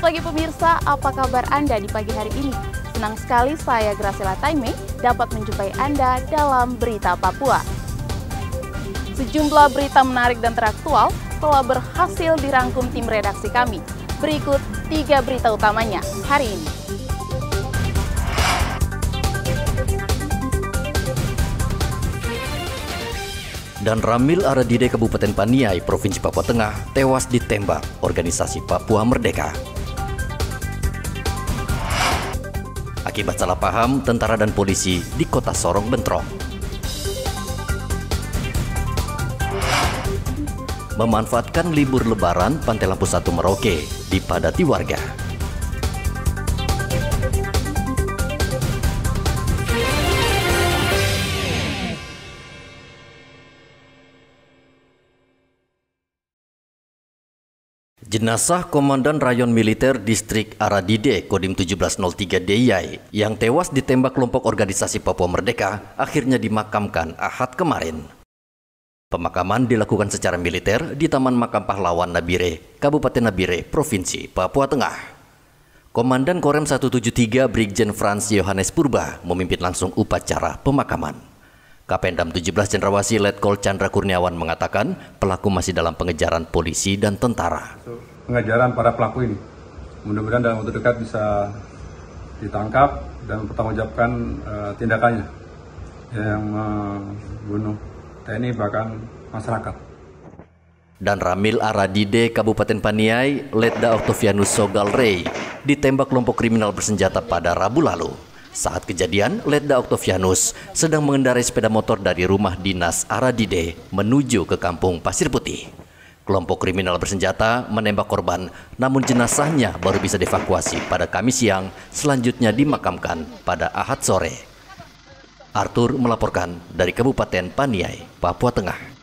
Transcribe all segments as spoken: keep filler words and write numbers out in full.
pagi pemirsa, apa kabar Anda di pagi hari ini? Senang sekali saya Graciela Taime dapat menjumpai Anda dalam Berita Papua. Sejumlah berita menarik dan teraktual telah berhasil dirangkum tim redaksi kami. Berikut tiga berita utamanya hari ini. Dan Ramil Aradide Kabupaten Paniai, Provinsi Papua Tengah, tewas ditembak organisasi Papua Merdeka. Akibat salah paham, tentara dan polisi di kota Sorong bentrok. Memanfaatkan libur lebaran, Pantai Lampu satu Merauke dipadati warga. Jenazah Komandan Rayon Militer Distrik Aradide Kodim tujuh belas nol tiga D I Y yang tewas ditembak kelompok organisasi Papua Merdeka akhirnya dimakamkan Ahad kemarin. Pemakaman dilakukan secara militer di Taman Makam Pahlawan Nabire, Kabupaten Nabire, Provinsi Papua Tengah. Komandan Korem seratus tujuh puluh tiga Brigjen Frans Yohanes Purba memimpin langsung upacara pemakaman. Kapendam tujuh belas Cendrawasih Letkol Chandra Kurniawan mengatakan pelaku masih dalam pengejaran polisi dan tentara. Pengejaran para pelaku ini, mudah-mudahan dalam waktu dekat bisa ditangkap dan mempertanggungjawabkan uh, tindakannya yang membunuh uh, T N I bahkan masyarakat. Dan Ramil Aradide Kabupaten Paniai, Letda Octavianus Sogal Rey ditembak kelompok kriminal bersenjata pada Rabu lalu. Saat kejadian, Letda Octavianus sedang mengendarai sepeda motor dari rumah dinas Aradide menuju ke kampung Pasir Putih. Kelompok kriminal bersenjata menembak korban, namun jenazahnya baru bisa dievakuasi pada Kamis siang, selanjutnya dimakamkan pada Ahad sore. Arthur melaporkan dari Kabupaten Paniai, Papua Tengah.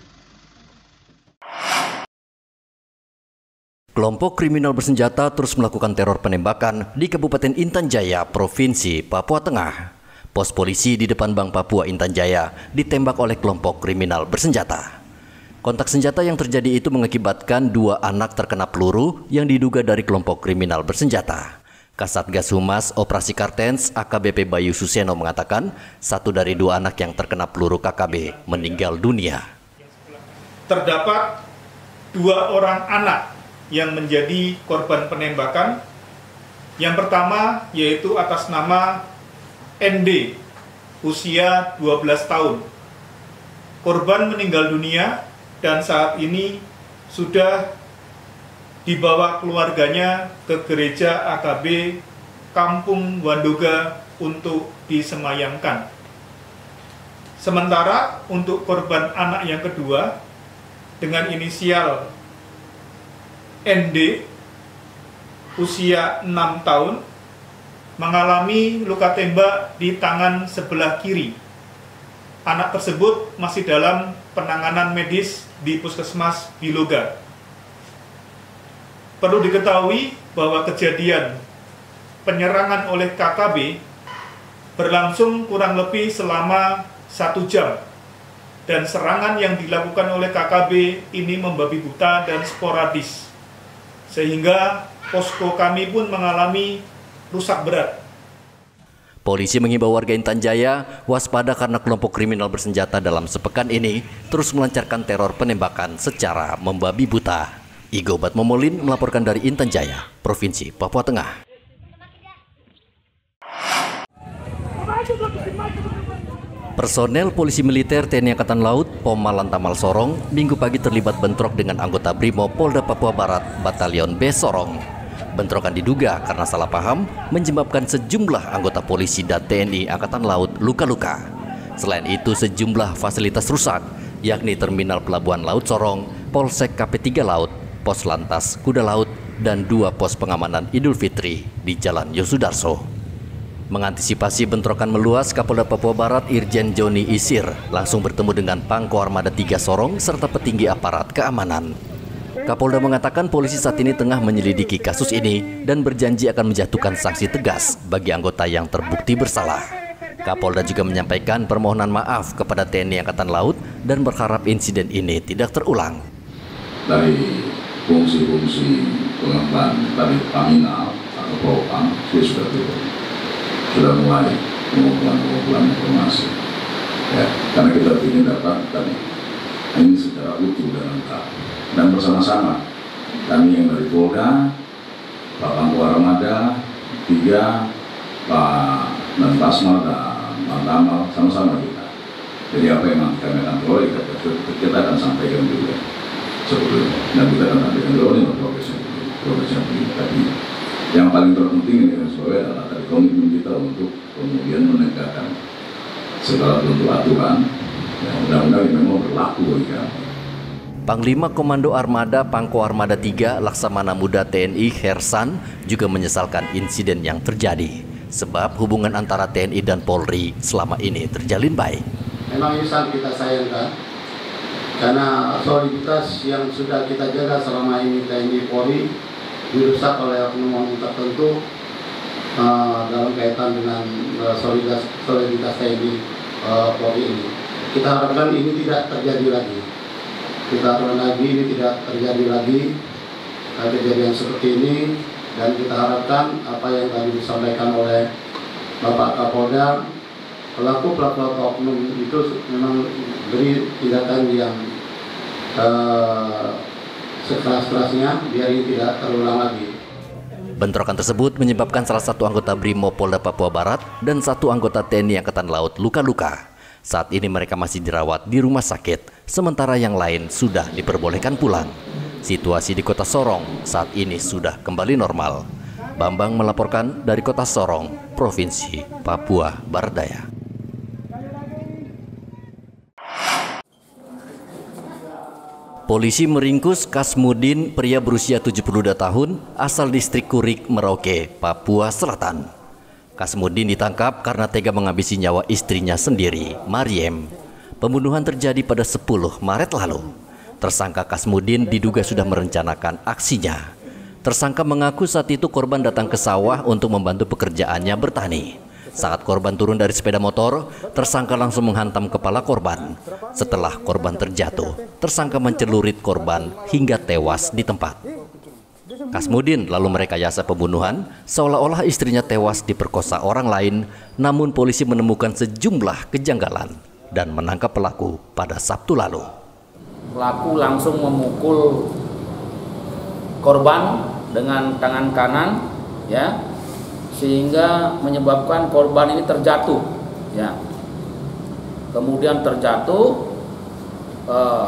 Kelompok kriminal bersenjata terus melakukan teror penembakan di Kabupaten Intan Jaya, Provinsi Papua Tengah. Pos polisi di depan Bank Papua Intan Jaya ditembak oleh kelompok kriminal bersenjata. Kontak senjata yang terjadi itu mengakibatkan dua anak terkena peluru yang diduga dari kelompok kriminal bersenjata. Kasatgas Humas Operasi Kartens A K B P Bayu Suseno mengatakan satu dari dua anak yang terkena peluru K K B meninggal dunia. Terdapat dua orang anak yang menjadi korban penembakan. Yang pertama yaitu atas nama N D, usia dua belas tahun. Korban meninggal dunia dan saat ini sudah dibawa keluarganya ke gereja A K B Kampung Wandoga untuk disemayamkan. Sementara untuk korban anak yang kedua dengan inisial N D, usia enam tahun, mengalami luka tembak di tangan sebelah kiri. Anak tersebut masih dalam penanganan medis di Puskesmas Biloga. Perlu diketahui bahwa kejadian penyerangan oleh K K B berlangsung kurang lebih selama satu jam. Dan serangan yang dilakukan oleh K K B ini membabi buta dan sporadis. Sehingga posko kami pun mengalami rusak berat. Polisi mengimbau warga Intan Jaya waspada karena kelompok kriminal bersenjata dalam sepekan ini terus melancarkan teror penembakan secara membabi buta. Igo Batmomolin melaporkan dari Intan Jaya, Provinsi Papua Tengah. Personel Polisi Militer T N I Angkatan Laut Pom Malantamal Sorong minggu pagi terlibat bentrok dengan anggota Brimo Polda Papua Barat Batalion B Sorong. Bentrokan diduga karena salah paham menyebabkan sejumlah anggota polisi dan T N I Angkatan Laut luka-luka. Selain itu sejumlah fasilitas rusak, yakni Terminal Pelabuhan Laut Sorong, Polsek K P tiga Laut, Pos Lantas Kuda Laut, dan dua pos pengamanan Idul Fitri di Jalan Yosudarso. Mengantisipasi bentrokan meluas, Kapolda Papua Barat Irjen Joni Isir langsung bertemu dengan Pangko Armada tiga Sorong serta petinggi aparat keamanan. Kapolda mengatakan polisi saat ini tengah menyelidiki kasus ini dan berjanji akan menjatuhkan sanksi tegas bagi anggota yang terbukti bersalah. Kapolda juga menyampaikan permohonan maaf kepada T N I Angkatan Laut dan berharap insiden ini tidak terulang. Dari fungsi-fungsi pengembangan tadi paminal atau propam sudah turun, sudah mulai pengumpulan-pengumpulan informasi. Ya, karena kita ingin dapat tadi ini secara utuh dan lengkap dan bersama-sama kami yang dari Polda, Pak Pangku Armada, tiga, Pak Menpasma dan Mantamal sama-sama kita. Jadi apa yang kami akan peroleh kita akan sampaikan juga sebelumnya dan kita akan sampaikan dulu ini progresnya progresnya begini. Tapi yang paling terpenting ini sebagai adalah tadi komitmen kita untuk kemudian menegakkan segala bentuk aturan yang undang-undang yang memang berlaku bagi kami. Panglima Komando Armada Pangko Armada tiga Laksamana Muda T N I Hersan juga menyesalkan insiden yang terjadi, sebab hubungan antara T N I dan Polri selama ini terjalin baik. Memang ini sangat kita sayangkan, karena soliditas yang sudah kita jaga selama ini T N I Polri dirusak oleh oknum-oknum tertentu uh, dalam kaitan dengan uh, soliditas, soliditas T N I uh, Polri ini. Kita harapkan ini tidak terjadi lagi. Kita harapkan lagi ini tidak terjadi lagi uh, kejadian seperti ini, dan kita harapkan apa yang tadi disampaikan oleh Bapak Kapolda, pelaku-pelaku oknum itu memang beri tindakan yang uh, sekeras-kerasnya biar ini tidak terulang lagi. Bentrokan tersebut menyebabkan salah satu anggota Brimo Polda Papua Barat dan satu anggota T N I Angkatan Laut luka-luka. Saat ini mereka masih dirawat di rumah sakit, sementara yang lain sudah diperbolehkan pulang. Situasi di Kota Sorong saat ini sudah kembali normal. Bambang melaporkan dari Kota Sorong, Provinsi Papua Barat Daya. Polisi meringkus Kasmudin, pria berusia tujuh puluh dua tahun, asal distrik Kurik, Merauke, Papua Selatan. Kasmudin ditangkap karena tega menghabisi nyawa istrinya sendiri, Mariem. Pembunuhan terjadi pada sepuluh Maret lalu. Tersangka Kasmudin diduga sudah merencanakan aksinya. Tersangka mengaku saat itu korban datang ke sawah untuk membantu pekerjaannya bertani. Saat korban turun dari sepeda motor, tersangka langsung menghantam kepala korban. Setelah korban terjatuh, tersangka mencelurit korban hingga tewas di tempat. Kasmudin lalu merekayasa pembunuhan seolah-olah istrinya tewas diperkosa orang lain, namun polisi menemukan sejumlah kejanggalan dan menangkap pelaku pada Sabtu lalu. Pelaku langsung memukul korban dengan tangan kanan, ya, sehingga menyebabkan korban ini terjatuh, ya. Kemudian terjatuh, eh,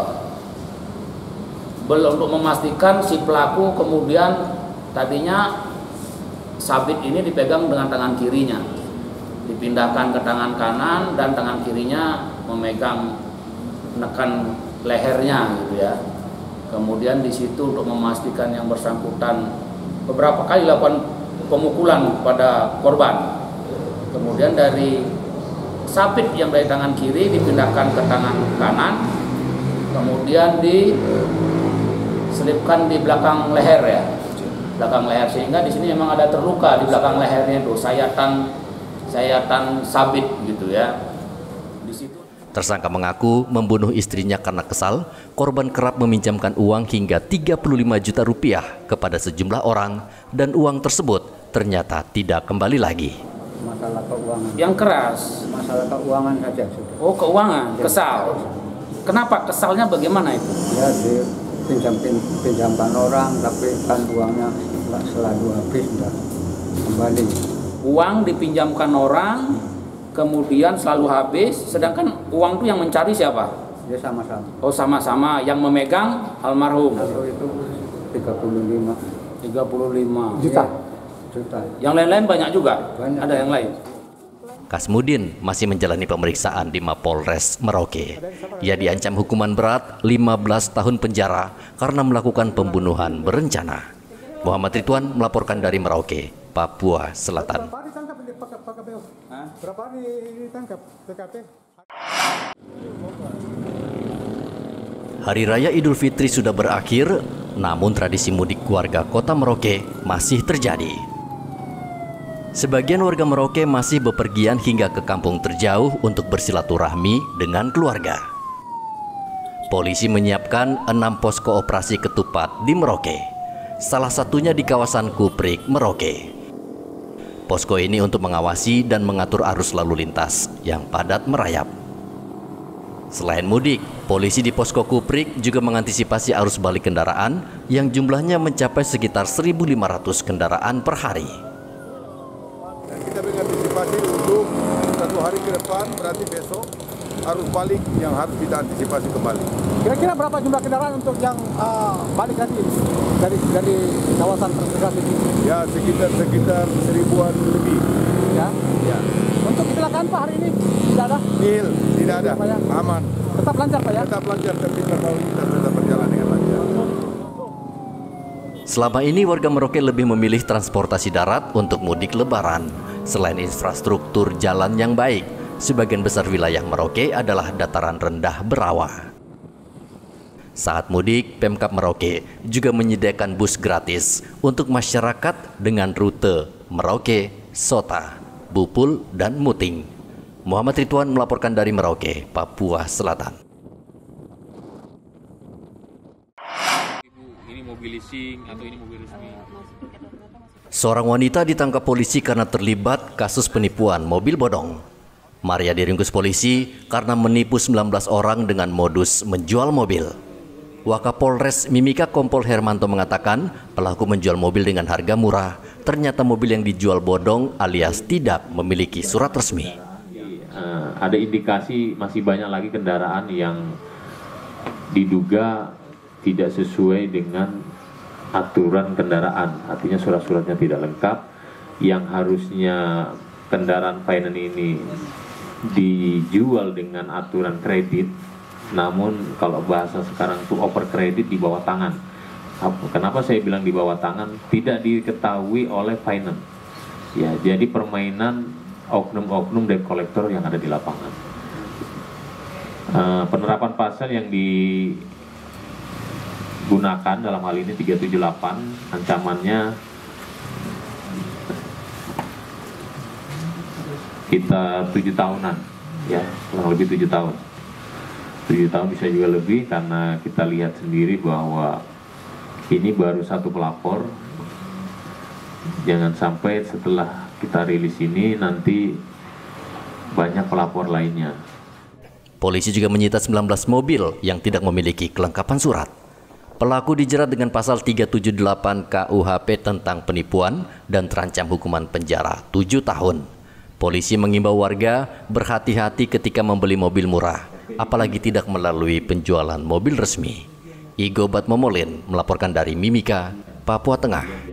belum untuk memastikan si pelaku kemudian tadinya sabit ini dipegang dengan tangan kirinya, dipindahkan ke tangan kanan dan tangan kirinya memegang menekan lehernya, gitu ya. Kemudian di situ untuk memastikan yang bersangkutan beberapa kali lakukan pemukulan pada korban. Kemudian dari sabit yang dari tangan kiri dipindahkan ke tangan kanan, kemudian diselipkan di belakang leher, ya, belakang leher, sehingga di sini memang ada terluka di belakang lehernya itu, sayatan sayatan sabit, gitu ya. Di situ tersangka mengaku membunuh istrinya karena kesal. Korban kerap meminjamkan uang hingga tiga puluh lima juta rupiah kepada sejumlah orang, dan uang tersebut ternyata tidak kembali lagi. Masalah keuangan. Yang keras. Masalah keuangan saja sudah. Oh, keuangan, kesal. Kenapa kesalnya, bagaimana itu? Ya, dipinjam pinjamkan orang, tapi kan uangnya nggak selalu habis, nggak kembali. Uang dipinjamkan orang, kemudian selalu habis, sedangkan uang itu yang mencari siapa? Ya sama-sama. Oh, sama-sama, yang memegang almarhum. Kalau itu tiga puluh lima. tiga puluh lima Juta. Juta. Yang lain-lain banyak juga? Banyak. Ada yang lain? Kasmudin masih menjalani pemeriksaan di Mapolres Merauke. Ia diancam hukuman berat lima belas tahun penjara karena melakukan pembunuhan berencana. Muhammad Ridwan melaporkan dari Merauke, Papua Selatan. Berapa hari ditangkap T K P? Hari Raya Idul Fitri sudah berakhir, namun tradisi mudik warga kota Merauke masih terjadi. Sebagian warga Merauke masih bepergian hingga ke kampung terjauh untuk bersilaturahmi dengan keluarga. Polisi menyiapkan enam posko operasi ketupat di Merauke. salah satunya di kawasan Kuprik, Merauke. Posko ini untuk mengawasi dan mengatur arus lalu lintas yang padat merayap. Selain mudik, polisi di Posko Kuprik juga mengantisipasi arus balik kendaraan yang jumlahnya mencapai sekitar seribu lima ratus kendaraan per hari. Dan kita mengantisipasi untuk satu hari ke depan, berarti besok arus balik yang harus kita antisipasi kembali. Kira-kira berapa jumlah kendaraan untuk yang uh, balik nanti dari dari kawasan terdekat ini? Ya sekitar sekitar seribuan lebih. Ya. Ya. Untuk kecelakaan Pak hari ini tidak ada? Nil, tidak ada, Pak, ya? aman. Tetap lancar Pak ya? Tetap lancar, tertib lalu lintas tetap berjalan dengan lancar. Selama ini warga Merauke lebih memilih transportasi darat untuk mudik lebaran. Selain infrastruktur jalan yang baik, sebagian besar wilayah Merauke adalah dataran rendah berawa. Saat mudik, Pemkab Merauke juga menyediakan bus gratis untuk masyarakat dengan rute Merauke, Sota, Bupul, dan Muting. Muhammad Ridwan melaporkan dari Merauke, Papua Selatan. Ini mobil leasing atau ini mobil resmi? Seorang wanita ditangkap polisi karena terlibat kasus penipuan mobil bodong. Maria diringkus polisi karena menipu sembilan belas orang dengan modus menjual mobil. Wakapolres Mimika Kompol Hermanto mengatakan pelaku menjual mobil dengan harga murah. Ternyata mobil yang dijual bodong alias tidak memiliki surat resmi. Uh, ada indikasi masih banyak lagi kendaraan yang diduga tidak sesuai dengan aturan kendaraan. Artinya surat-suratnya tidak lengkap. Yang harusnya kendaraan finance ini dijual dengan aturan kredit, namun kalau bahasa sekarang itu over kredit di bawah tangan. Kenapa saya bilang di bawah tangan? Tidak diketahui oleh finance. Ya, jadi permainan oknum-oknum debt collector yang ada di lapangan. Uh, penerapan pasal yang digunakan dalam hal ini tiga tujuh delapan, ancamannya kita tujuh tahunan, ya, kurang lebih tujuh tahun. Tujuh tahun bisa juga lebih karena kita lihat sendiri bahwa ini baru satu pelapor. Jangan sampai setelah kita rilis ini nanti banyak pelapor lainnya. Polisi juga menyita sembilan belas mobil yang tidak memiliki kelengkapan surat. Pelaku dijerat dengan pasal tiga tujuh delapan K U H P tentang penipuan dan terancam hukuman penjara tujuh tahun. Polisi mengimbau warga berhati-hati ketika membeli mobil murah, apalagi tidak melalui penjualan mobil resmi. Igo Batmomolin melaporkan dari Mimika, Papua Tengah.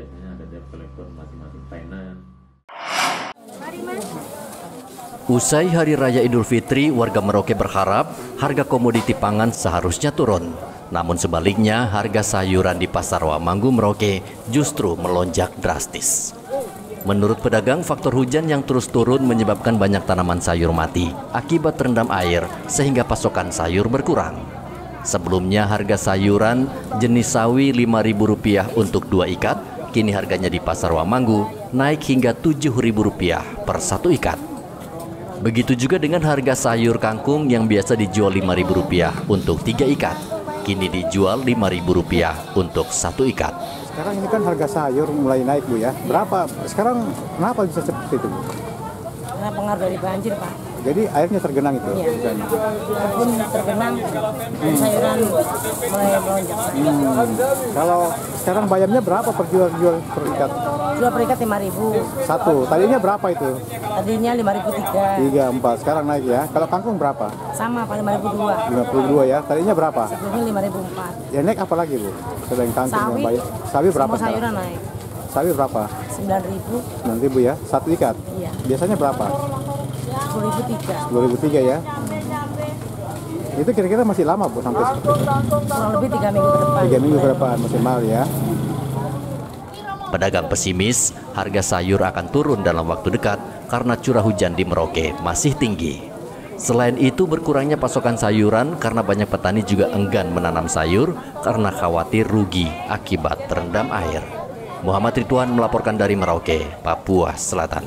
Usai Hari Raya Idul Fitri, warga Merauke berharap harga komoditi pangan seharusnya turun. Namun sebaliknya, harga sayuran di Pasar Wamanggu Merauke justru melonjak drastis. Menurut pedagang, faktor hujan yang terus turun menyebabkan banyak tanaman sayur mati akibat terendam air sehingga pasokan sayur berkurang. Sebelumnya harga sayuran jenis sawi lima ribu rupiah untuk dua ikat, kini harganya di Pasar Wamanggu naik hingga tujuh ribu rupiah per satu ikat. Begitu juga dengan harga sayur kangkung yang biasa dijual lima ribu rupiah untuk tiga ikat, kini dijual lima ribu rupiah untuk satu ikat. Sekarang ini kan harga sayur mulai naik Bu ya. Berapa? Sekarang kenapa bisa seperti itu Bu? Karena pengaruh dari banjir Pak. Jadi airnya tergenang itu? Iya. Walaupun tergenang, hmm. sayuran mulai melonjak. Hmm. Kalau sekarang bayarnya berapa per jual, jual per ikat? Jual per ikat lima ribu. Satu. Tadinya berapa itu? Tadinya lima ribu tiga. Tiga, empat. Sekarang naik ya. Kalau kangkung berapa? Sama Pak, lima ribu dua. Lima puluh dua ya. Tadinya berapa? Sebelumnya lima ribu empat. Ya naik apa lagi Bu? Selain kangkung Sawi, yang bayar. Sawi berapa? Semua sayuran naik. Sawi berapa? Sembilan ribu. Sembilan ribu ya. Satu ikat. Iya. Biasanya berapa? Sepuluh ribu tiga. Sepuluh ribu tiga ya. Itu kira-kira masih lama Bu sampai seperti itu? Kurang lebih tiga minggu ke depan. Tiga minggu ke depan masih mahal ya. Pedagang pesimis harga sayur akan turun dalam waktu dekat karena curah hujan di Merauke masih tinggi. Selain itu berkurangnya pasokan sayuran karena banyak petani juga enggan menanam sayur karena khawatir rugi akibat terendam air. Muhammad Ridwan melaporkan dari Merauke, Papua Selatan.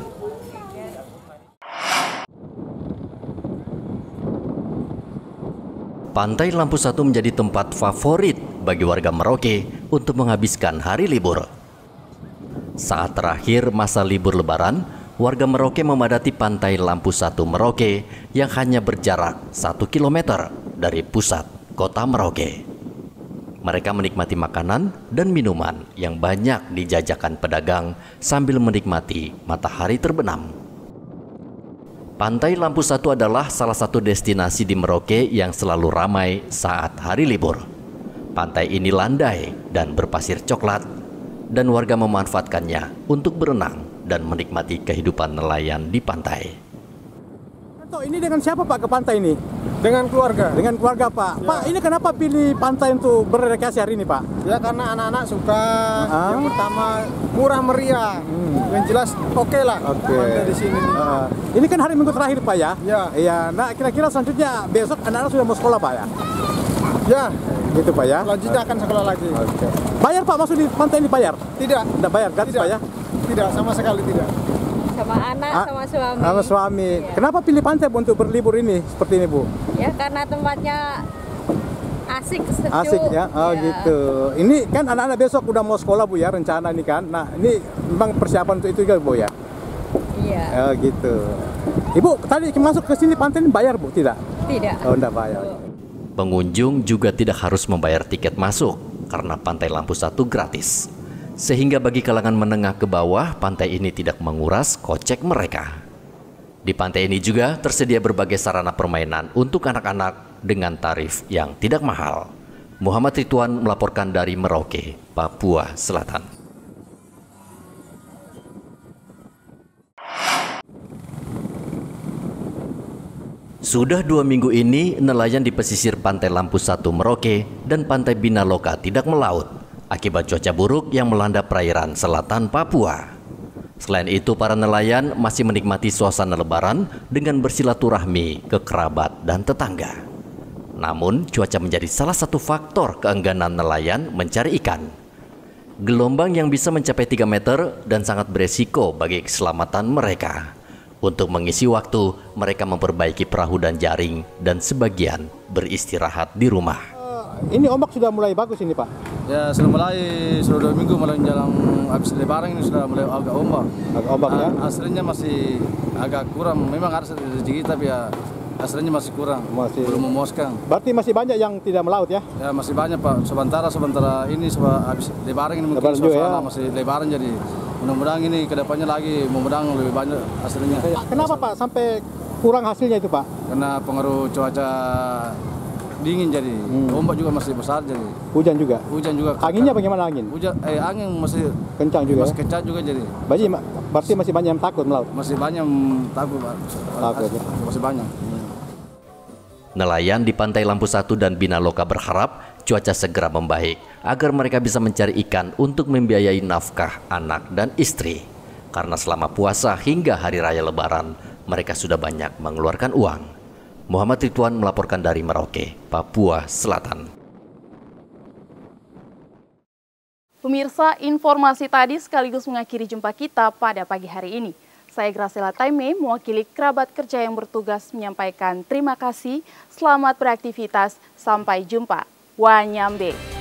Pantai Lampu Satu menjadi tempat favorit bagi warga Merauke untuk menghabiskan hari libur. Saat terakhir masa libur Lebaran, warga Merauke memadati pantai Lampu Satu Merauke yang hanya berjarak satu kilometer dari pusat kota Merauke. Mereka menikmati makanan dan minuman yang banyak dijajakan pedagang sambil menikmati matahari terbenam. Pantai Lampu Satu adalah salah satu destinasi di Merauke yang selalu ramai saat hari libur. Pantai ini landai dan berpasir coklat, dan warga memanfaatkannya untuk berenang dan menikmati kehidupan nelayan di pantai. Ini dengan siapa Pak ke pantai ini? Dengan keluarga. Dengan keluarga Pak. Ya. Pak, ini kenapa pilih pantai untuk berrekreasi hari ini Pak? Ya karena anak-anak suka. Ah. Yang pertama murah meriah. Hmm. Yang jelas oke okay lah. Oke. Okay. Di sini. Uh, ini kan hari Minggu terakhir Pak ya? Ya. Iya. Nah kira-kira selanjutnya besok anak-anak sudah mau sekolah Pak ya? Ya. Gitu Pak ya? Selanjutnya akan sekolah lagi. Oke. Okay. Bayar Pak, masuk di pantai ini bayar? Tidak. Tidak bayar, gratis tidak. Pak ya? Tidak, sama sekali tidak. Sama anak, A sama suami. Sama suami. Ya. Kenapa pilih pantai Bu, untuk berlibur ini seperti ini Bu? Ya karena tempatnya asik, sejuk. Asik ya? Oh ya. Gitu. Ini kan anak-anak besok udah mau sekolah Bu ya, rencana ini kan. Nah ini memang persiapan untuk itu juga Bu ya? Iya. Oh gitu. Ibu tadi masuk ke sini pantai ini bayar Bu? Tidak? Tidak. Oh enggak bayar. Pengunjung juga tidak harus membayar tiket masuk karena Pantai Lampu Satu gratis. Sehingga bagi kalangan menengah ke bawah, pantai ini tidak menguras kocek mereka. Di pantai ini juga tersedia berbagai sarana permainan untuk anak-anak dengan tarif yang tidak mahal. Muhammad Ridwan melaporkan dari Merauke, Papua Selatan. Sudah dua minggu ini, nelayan di pesisir Pantai Lampu Satu Merauke dan Pantai Binaloka tidak melaut akibat cuaca buruk yang melanda perairan selatan Papua. Selain itu, para nelayan masih menikmati suasana Lebaran dengan bersilaturahmi ke kerabat dan tetangga. Namun, cuaca menjadi salah satu faktor keengganan nelayan mencari ikan. Gelombang yang bisa mencapai tiga meter dan sangat beresiko bagi keselamatan mereka. Untuk mengisi waktu, mereka memperbaiki perahu dan jaring dan sebagian beristirahat di rumah. Ini ombak sudah mulai bagus ini Pak? Ya sudah mulai, sudah dua minggu mulai menjelang habis Lebaran ini sudah mulai agak ombak. Agak ombak ya? Aslinya masih agak kurang, memang harus rezeki tapi ya aslinya masih kurang, masih belum memuaskan. Berarti masih banyak yang tidak melaut ya? Ya masih banyak Pak, sementara sementara ini habis Lebaran ini mungkin Lebaran suasana ya? Masih Lebaran jadi mudah-mudahan ini kedepannya lagi mudah-mudahan lebih banyak hasilnya. Kenapa Pak sampai kurang hasilnya itu Pak? Karena pengaruh cuaca dingin jadi, hmm. ombak juga masih besar jadi. Hujan juga? Hujan juga. Anginnya bagaimana angin? Hujan, eh angin masih kencang juga. Masih kencang juga jadi. Berarti, berarti masih banyak yang takut melaut? Masih banyak yang takut Pak. Takut ya? Masih banyak. Nelayan di Pantai Lampu Satu dan Binaloka berharap cuaca segera membaik agar mereka bisa mencari ikan untuk membiayai nafkah anak dan istri. Karena selama puasa hingga hari raya Lebaran, mereka sudah banyak mengeluarkan uang. Muhammad Ridwan melaporkan dari Merauke, Papua Selatan. Pemirsa, informasi tadi sekaligus mengakhiri jumpa kita pada pagi hari ini. Saya Graciela Taime, mewakili kerabat kerja yang bertugas menyampaikan terima kasih, selamat beraktivitas, sampai jumpa. Wanyambe.